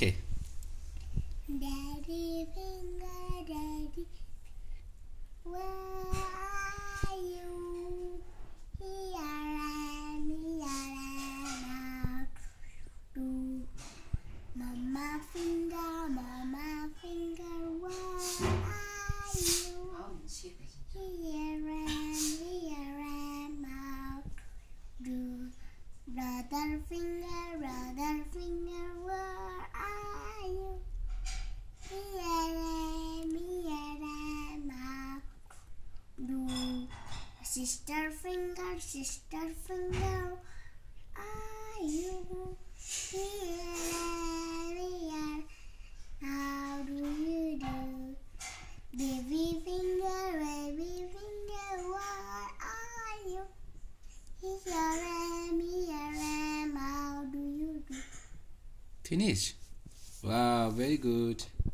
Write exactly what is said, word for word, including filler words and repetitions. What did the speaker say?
Okay. Daddy finger, daddy, where are you? Here I am, here I am, out to Mama finger, Mama finger, where are you? Here I am, here I am, out to Brother finger, brother finger, where are you? Here I am, here I am, out to Sister finger, sister finger, are you? Here I am, here, how do you do? Baby finger, baby finger, where are you? Here I am, here I am, how do you do? Finish. Wow, very good.